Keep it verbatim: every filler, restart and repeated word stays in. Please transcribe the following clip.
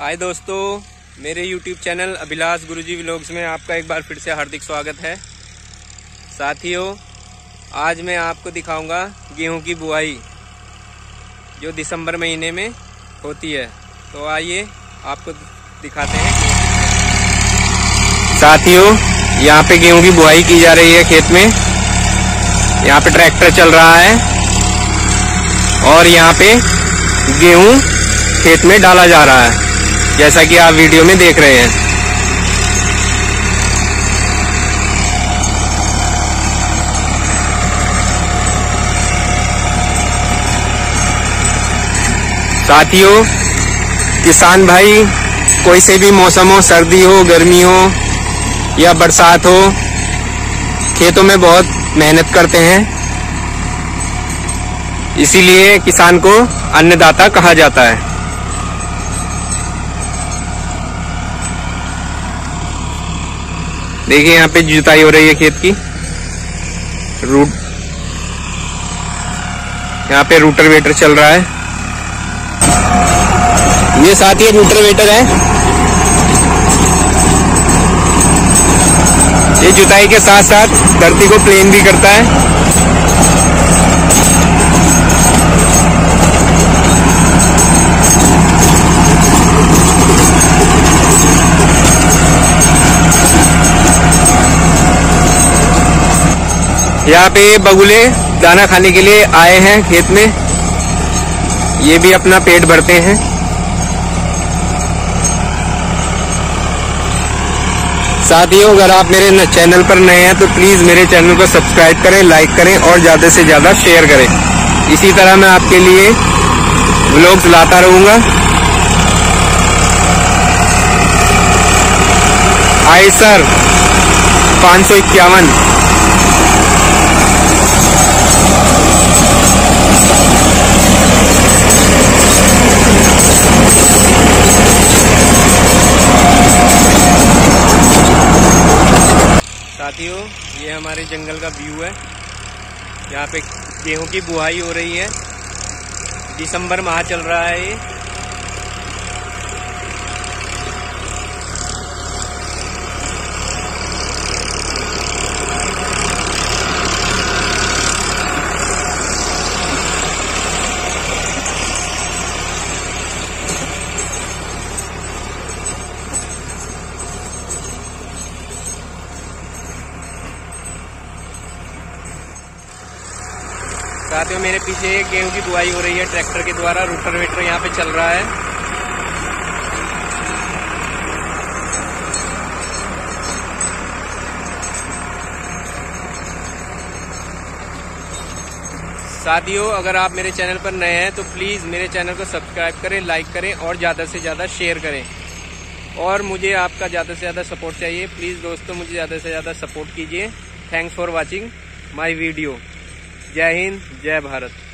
हाय दोस्तों, मेरे YouTube channel Abhilash Guruji vlogs में आपका एक बार फिर से हार्दिक स्वागत है। साथियों, आज मैं आपको दिखाऊंगा गेहूं की बुआई जो दिसंबर महीने में होती है। तो आइए आपको दिखाते हैं। साथियों, यहाँ पे गेहूं की बुआई की जा रही है खेत में। यहाँ पे ट्रैक्टर चल रहा है और यहाँ पे गेहूं खेत में डाला जा रहा है, जैसा कि आप वीडियो में देख रहे हैं। साथियों, किसान भाई कोई से भी मौसम हो, सर्दी हो, गर्मी हो या बरसात हो, खेतों में बहुत मेहनत करते हैं। इसीलिए किसान को अन्नदाता कहा जाता है। देखिए, यहाँ पे जुताई हो रही है खेत की। रूट यहाँ पे रूटर वेटर चल रहा है। ये साथी रूटर वेटर है। ये जुताई के साथ साथ धरती को प्लेन भी करता है। यहाँ पे बगुले दाना खाने के लिए आए हैं खेत में। ये भी अपना पेट भरते हैं। साथियों, अगर आप मेरे चैनल पर नए हैं तो प्लीज मेरे चैनल को सब्सक्राइब करें, लाइक करें और ज्यादा से ज्यादा शेयर करें। इसी तरह मैं आपके लिए व्लॉग्स लाता रहूंगा। आई सर पाँच सौ इक्यावन। साथियों, ये हमारे जंगल का व्यू है। यहाँ पे गेहूं की बुआई हो रही है। दिसंबर माह चल रहा है ये। साथियों, मेरे पीछे गेहूं की बुआई हो रही है ट्रैक्टर के द्वारा। रूटर वेटर यहाँ पे चल रहा है। साथियों, अगर आप मेरे चैनल पर नए हैं तो प्लीज मेरे चैनल को सब्सक्राइब करें, लाइक करें और ज्यादा से ज्यादा शेयर करें। और मुझे आपका ज्यादा से ज्यादा सपोर्ट चाहिए। प्लीज दोस्तों, मुझे ज्यादा से ज्यादा सपोर्ट कीजिए। Thanks for watching my video. जय हिंद, जय भारत।